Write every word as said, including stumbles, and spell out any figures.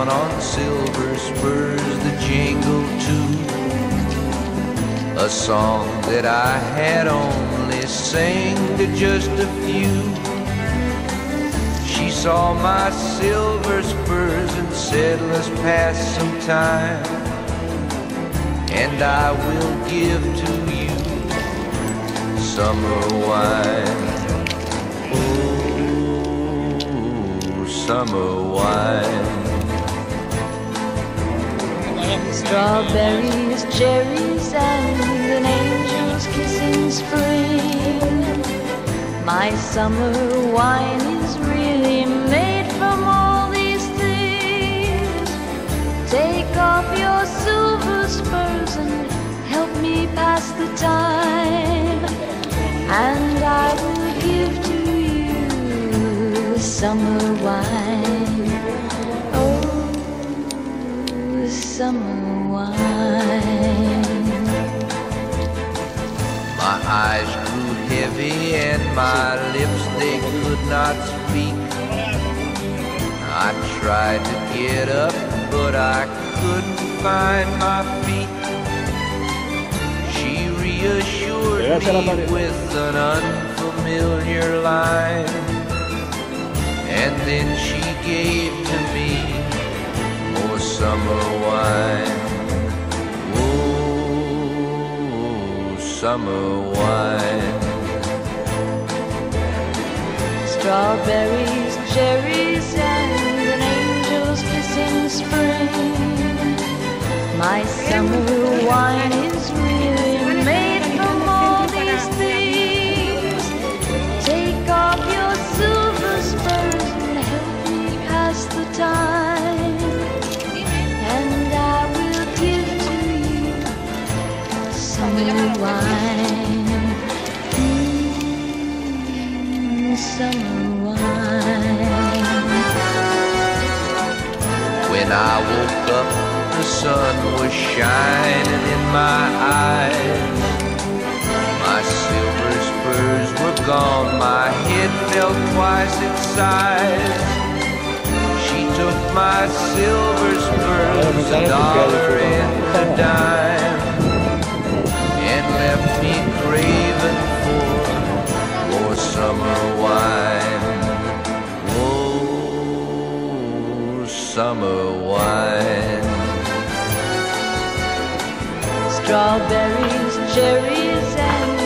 down on silver spurs that jingle too, a song that I had only sang to just a few. She saw my silver spurs and said, let's pass some time, and I will give to you summer wine. Oh, summer wine. Strawberries, cherries, and an angel's kiss in spring. My summer wine is really made from all these things. Take off your silver spurs and help me pass the time, and I will give to you summer wine. Oh, summer wine. My eyes grew heavy and my lips, they could not speak. I tried to get up, but I couldn't find my feet. She reassured me with an unfamiliar line, and then she gave to me more summer wine. Summer wine. Strawberries, cherries, and an angel's kiss in spring. My summer wine is really made from all these things. Take off your silver spurs and help me pass the time, and I will give to you summer wine, mm, summer wine. When I woke up, the sun was shining in my eyes. My silver spurs were gone, my head felt twice its size. She took my silver spurs, a dollar and a dime, and left me craving for more summer wine. Oh, summer wine. Strawberries, cherries, and